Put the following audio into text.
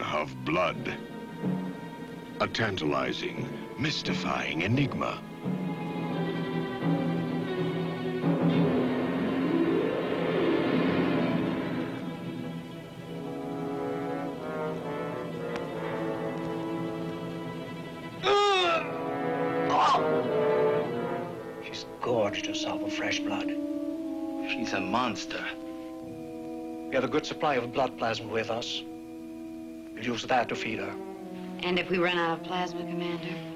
of blood. A tantalizing, mystifying enigma. She's gorged herself of fresh blood. She's a monster. We have a good supply of blood plasma with us. We'll use that to feed her. And if we run out of plasma, Commander?